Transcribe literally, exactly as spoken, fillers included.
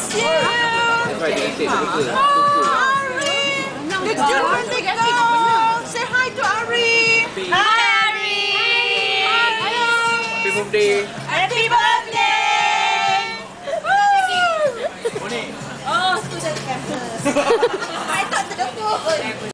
miss you. Ari, the June birthday girl. Say hi to Ari. Hi, Ari. Happy birthday. Happy birthday. Oh, student campus. I thought the doctor.